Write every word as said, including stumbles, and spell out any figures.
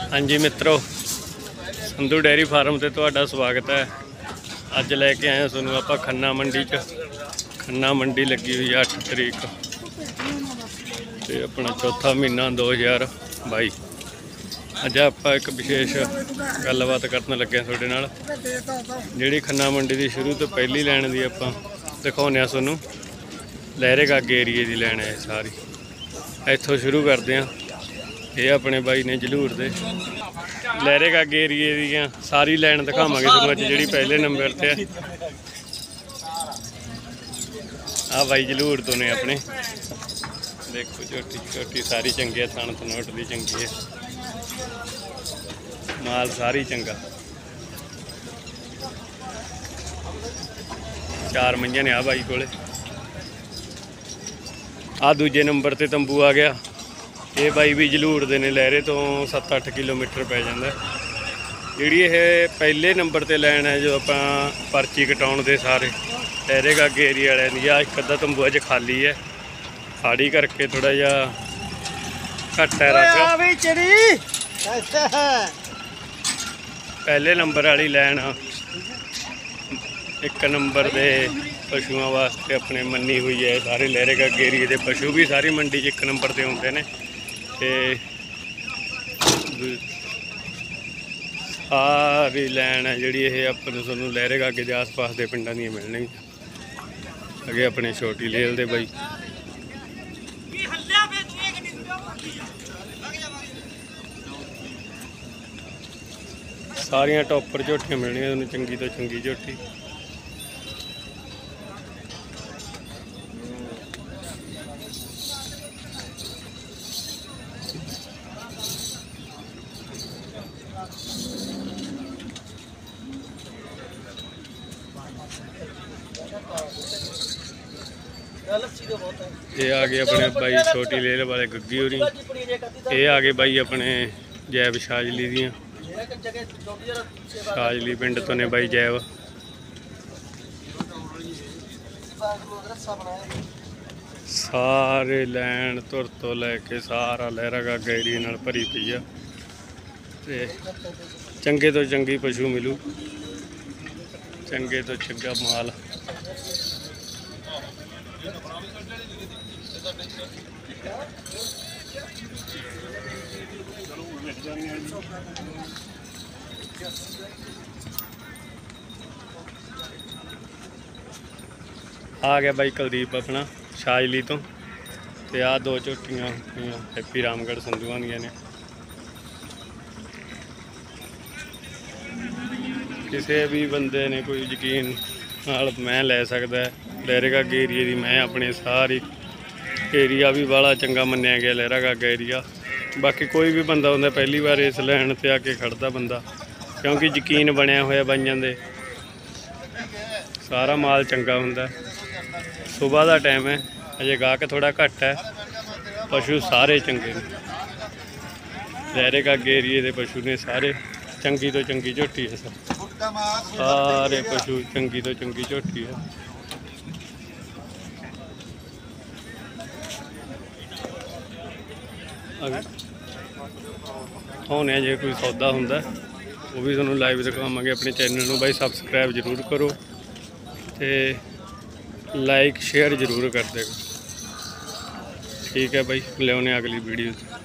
हाँ जी मित्रों, Sandhu dairy farm से तुहाडा स्वागत है। अज लैके आए तुहानू आपां खन्ना मंडी च। खन्ना मंडी लगी हुई अठ तरीक ते अपना चौथा महीना दो हज़ार बाई। अज आप एक विशेष गलबात करन लगे तुहाडे नाल, जिहड़ी खन्ना मंडी की शुरू तो पहली लैन की आपां दिखाउने तुहानू। लहरे गागे एरिए की लैन है सारी, इत्थों शुरू करते हैं। ये अपने बाई ने जलूर दे लहरे गागे एरिए दी सारी लैन दिखावांगे तुहानू अज, जिहड़ी पहले नंबर ते है। आ बाई जलूर तो ने अपने, देखो झोटी झोटी सारी चंगी है, थन थनोट भी चंगी है, माल सारी चंगा। चार मंझियां ने आ बाई कोले। आ दूजे नंबर ते तंबू आ गया। ये बाई भी जलूर दे ने, लहरे तो सत्त अठ किलोमीटर पै जांदा। जिहड़ी ये पहले नंबर ते लैन है जो आपां पर्ची कटाउण दे सारे लहरे गागे एरिया वाले दी। आ एक अद्धा तंबू अज खाली है, खाड़ी करके थोड़ा जिहा घट है रश। पहले नंबर वाली लैन एक नंबर दे पशुओं वास्ते अपने मनी हुई है। सारे लहरे गागे एरिए के पशु भी सारी मंडी च एक नंबर से आउंदे ने ते सारी लैन है जिहड़ी ये अपने तुहानू लहरे गागे के आस पास के पिंडां दी मिलणगी। अगे अपने छोटी लेल दे बाई सारियां टॉपर झोटियां मिलणियां तुहानू, चंगी तो चंगी झोटी। ये आ गए अपने बाई छोटी लेल वाले गग्गी होरी। ये आ गए बाई अपने जैब शाजली दियाँ, शाजली पिंड तो ने बाई जैब। सारे लैन धुर तो लैके सारा लहरा गागा एरिए नाल भरी पई आ ते चंगे तो चंगी पशु मिलू, चंगे तो चंगा माल। आ गया बाई कुलदीप अपना शाजली तो। ते आ दो झोटियां हैप्पी रामगढ़ संधुआं दियां ने। किसी भी बंदे ने कोई यकीन नाल मैं लै सकदा है। लहरे गागे एरिए की मैं अपने सारी एरिया भी बड़ा चंगा मन्निया गया लहरा गागा एरिया। बाकी कोई भी बंदा होंदा पहली बार इस लैन ते आके खड़दा बंदा, क्योंकि यकीन बनया होया बाइयां दे। सारा माल चंगा हुंदा। सुबह का टाइम है, अजे गाहक थोड़ा घट है, पशु सारे चंगे ने। लहरे गागे एरिए के पशु ने सारे, चंगी तो चंगी झोटी है सर, सारे पशु चंगी तो चंगी झोटी है। होने जे कोई सौदा हुंदा वो भी तुहानू लाइव दिखावांगे। अपने चैनल में भाई सबसक्राइब जरूर करो ते लाइक शेयर जरूर कर देगा। ठीक है भाई, लियाउने अगली वीडियो।